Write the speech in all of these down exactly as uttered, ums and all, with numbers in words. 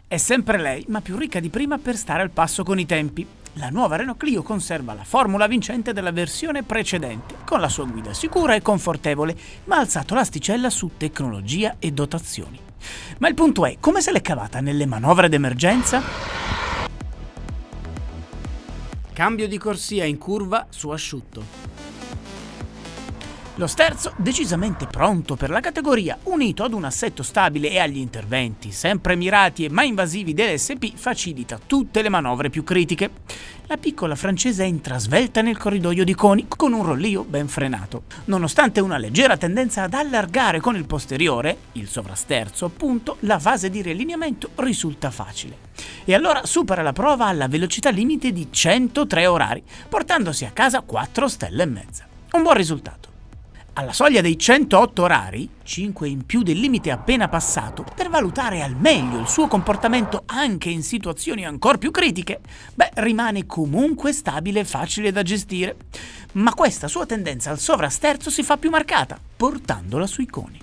È sempre lei, ma più ricca di prima per stare al passo con i tempi. La nuova Renault Clio conserva la formula vincente della versione precedente, con la sua guida sicura e confortevole, ma ha alzato l'asticella su tecnologia e dotazioni. Ma il punto è, come se l'è cavata nelle manovre d'emergenza? Cambio di corsia in curva su asciutto. Lo sterzo, decisamente pronto per la categoria, unito ad un assetto stabile e agli interventi sempre mirati e mai invasivi dell'S P, facilita tutte le manovre più critiche. La piccola francese entra svelta nel corridoio di coni con un rollio ben frenato. Nonostante una leggera tendenza ad allargare con il posteriore, il sovrasterzo appunto, la fase di riallineamento risulta facile. E allora supera la prova alla velocità limite di centotré orari, portandosi a casa quattro stelle e mezza. Un buon risultato. Alla soglia dei centootto orari, cinque in più del limite appena passato, per valutare al meglio il suo comportamento anche in situazioni ancora più critiche, beh, rimane comunque stabile e facile da gestire. Ma questa sua tendenza al sovrasterzo si fa più marcata, portandola sui coni.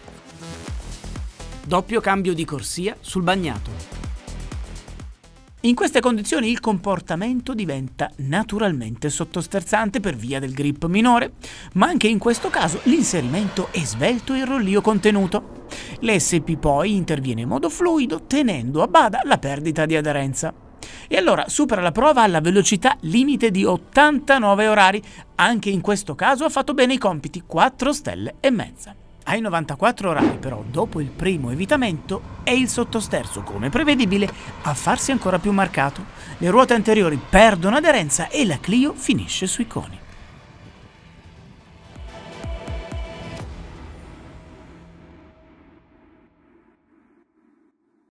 Doppio cambio di corsia sul bagnato. In queste condizioni il comportamento diventa naturalmente sottosterzante per via del grip minore, ma anche in questo caso l'inserimento è svelto e il rollio contenuto. L'S P poi interviene in modo fluido tenendo a bada la perdita di aderenza. E allora supera la prova alla velocità limite di ottantanove orari, anche in questo caso ha fatto bene i compiti, quattro stelle e mezza. Ai novantaquattro orari però, dopo il primo evitamento, è il sottosterzo, come prevedibile, a farsi ancora più marcato. Le ruote anteriori perdono aderenza e la Clio finisce sui coni.